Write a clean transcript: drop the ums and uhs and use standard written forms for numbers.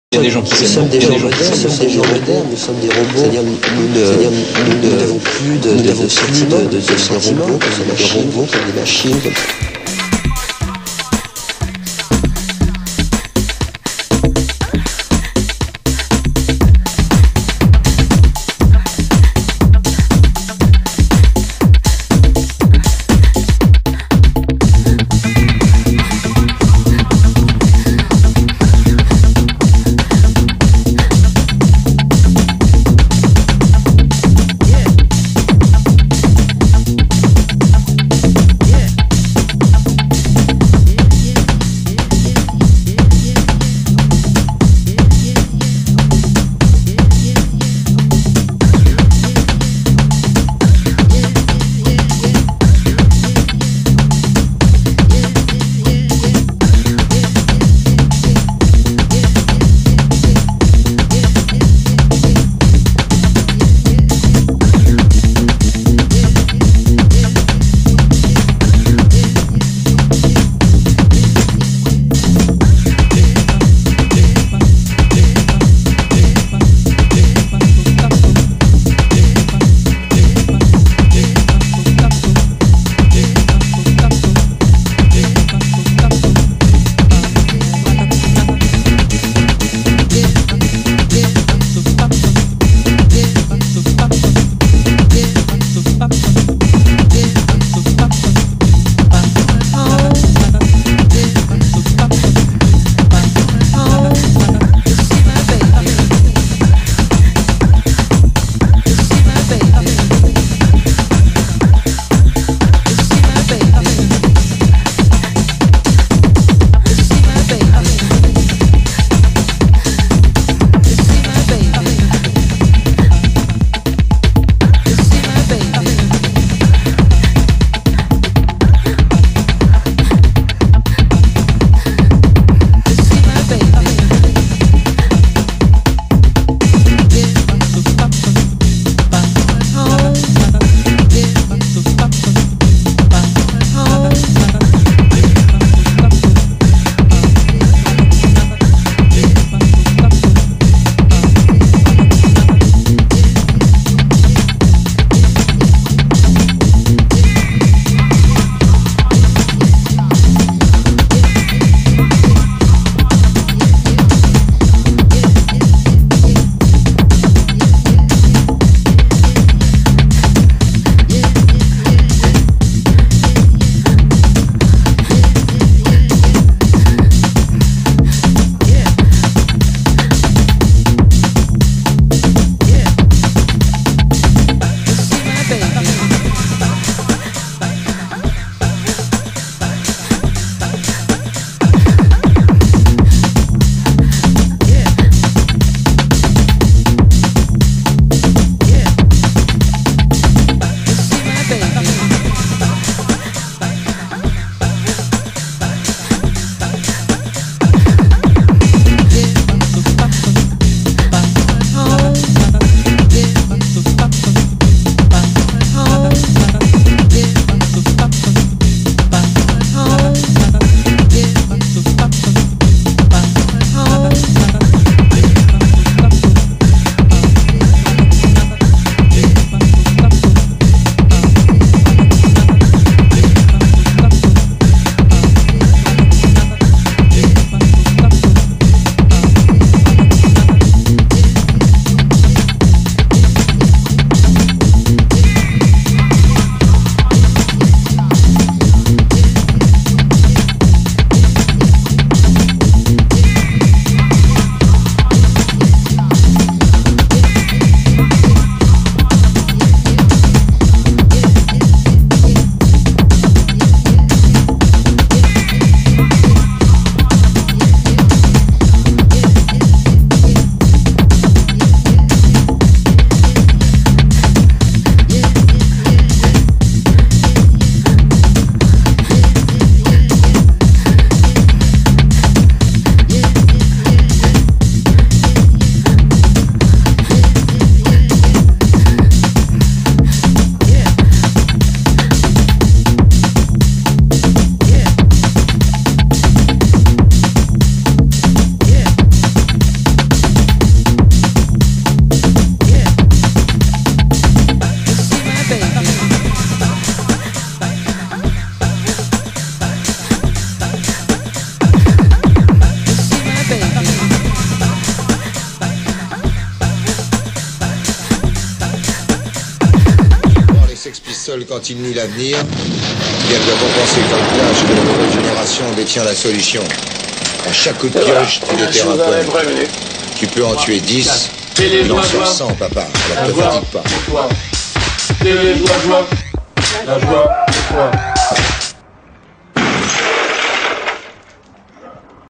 Il y a des gens qui s'aiment, il y a des gens qui s'aiment. Nous sommes des gens modernes, nous sommes des robots. C'est-à-dire nous n'avons plus de sentiments, de sentiments, comme des robots, comme des machines. Sex Pistols quand il nie l'avenir, bien doit compenser comme l'âge que la nouvelle génération détient la solution. À chaque coup de pioche, tu déterres un point. Tu peux en tuer 10, il en sort 100, papa. Alors te fatigue pas. La joie, c'est toi.